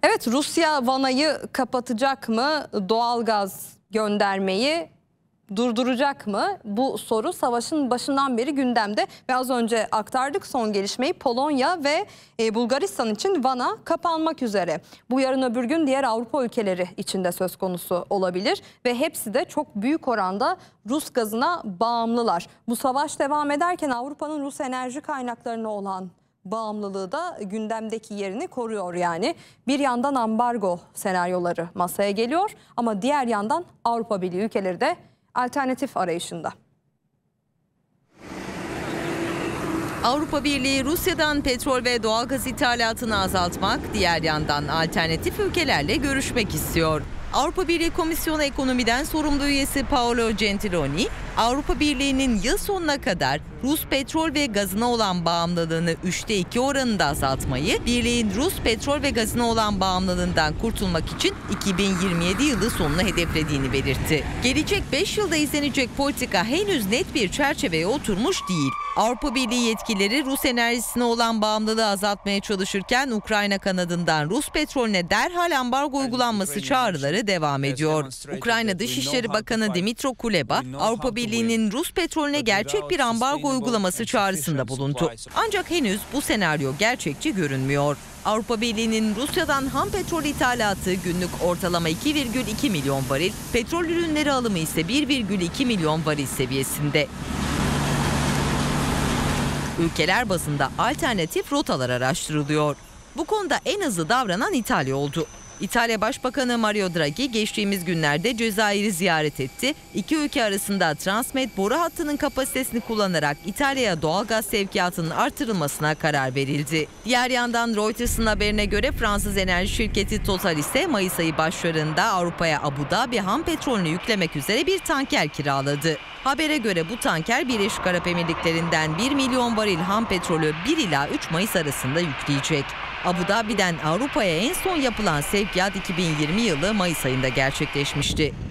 Evet, Rusya vanayı kapatacak mı? Doğalgaz göndermeyi durduracak mı? Bu soru savaşın başından beri gündemde ve az önce aktardık son gelişmeyi. Polonya ve Bulgaristan için vana kapanmak üzere. Bu yarın öbür gün diğer Avrupa ülkeleri için de söz konusu olabilir ve hepsi de çok büyük oranda Rus gazına bağımlılar. Bu savaş devam ederken Avrupa'nın Rus enerji kaynaklarına olan bağımlılığı da gündemdeki yerini koruyor yani. Bir yandan ambargo senaryoları masaya geliyor ama diğer yandan Avrupa Birliği ülkeleri de alternatif arayışında. Avrupa Birliği Rusya'dan petrol ve doğalgaz ithalatını azaltmak, diğer yandan alternatif ülkelerle görüşmek istiyor. Avrupa Birliği Komisyonu Ekonomi'den sorumlu üyesi Paolo Gentiloni, Avrupa Birliği'nin yıl sonuna kadar Rus petrol ve gazına olan bağımlılığını 3'te 2 oranında azaltmayı, birliğin Rus petrol ve gazına olan bağımlılığından kurtulmak için 2027 yılı sonunu hedeflediğini belirtti. Gelecek 5 yılda izlenecek politika henüz net bir çerçeveye oturmuş değil. Avrupa Birliği yetkilileri Rus enerjisine olan bağımlılığı azaltmaya çalışırken Ukrayna kanadından Rus petrolüne derhal ambargo uygulanması çağrıları devam ediyor. Ukrayna Dışişleri Bakanı Dmytro Kuleba, Avrupa Birliği'nin Rus petrolüne gerçek bir ambargo uygulaması çağrısında bulundu. Ancak henüz bu senaryo gerçekçi görünmüyor. Avrupa Birliği'nin Rusya'dan ham petrol ithalatı günlük ortalama 2,2 milyon varil, petrol ürünleri alımı ise 1,2 milyon varil seviyesinde. Ülkeler bazında alternatif rotalar araştırılıyor. Bu konuda en hızlı davranan İtalya oldu. İtalya Başbakanı Mario Draghi geçtiğimiz günlerde Cezayir'i ziyaret etti. İki ülke arasında Transmed boru hattının kapasitesini kullanarak İtalya'ya doğalgaz sevkiyatının artırılmasına karar verildi. Diğer yandan Reuters'ın haberine göre Fransız enerji şirketi Total ise Mayıs ayı başlarında Avrupa'ya Abu Dhabi ham petrolünü yüklemek üzere bir tanker kiraladı. Habere göre bu tanker Birleşik Arap Emirlikleri'nden 1 milyon varil ham petrolü 1 ila 3 Mayıs arasında yükleyecek. Abu Dhabi'den Avrupa'ya en son yapılan sevkiyat 2020 yılı Mayıs ayında gerçekleşmişti.